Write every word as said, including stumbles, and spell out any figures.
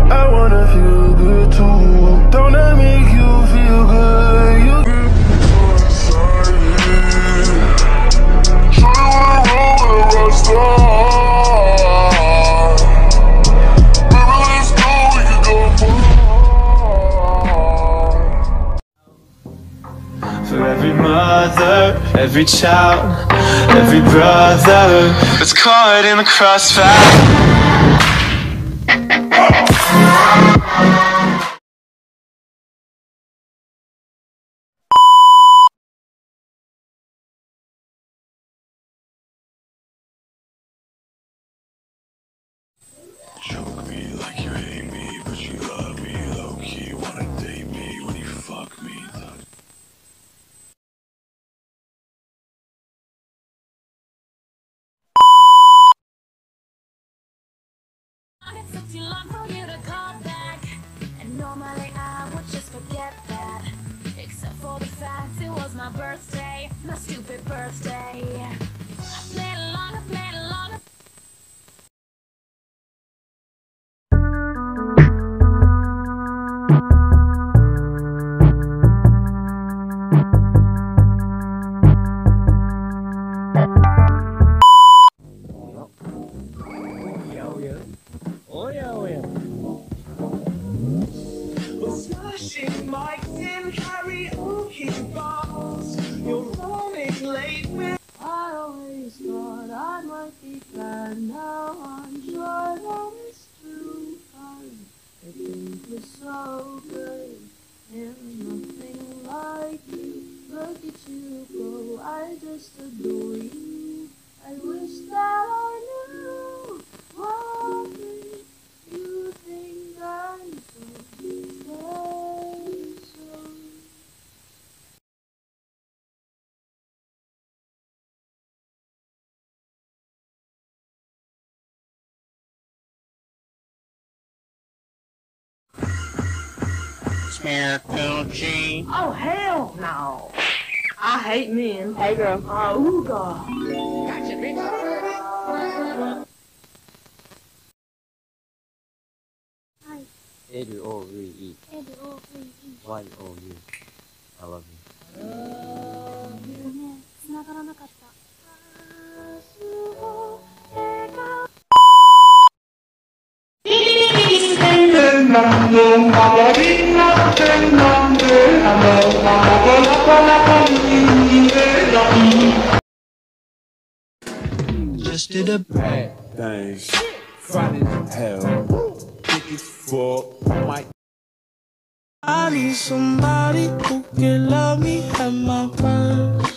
I wanna feel good too. Don't that make you feel good? You show you wanna roll with a rock star. Baby, let's go, we can go far. For every mother, every child, every brother that's caught in the crossfire. Choke me like you hate me, but you love me low-key. Wanna date me when you fuck me. It took too long for you to call back, and normally I would just forget that, except for the fact it was my birthday, my stupid birthday. I played along, I played along. Smashing mics in karaoke bars. You're running late with. I always thought I might be bad, now I'm sure that it's true, 'cause I think you're so good, and nothing like you. Look at you go, I just adore you. I wish that I knew what made you think I'm so special. G. Oh, hell no. I hate men. Hey, girl. Oh, ooh, God. Gotcha, bitch. Hi. L O V E. L O V E. Y O U. I love you. ごめん、繋がらなかった。 Just did a bad thing. Friday hell. Tickets for my. I need somebody who can love me at my worst.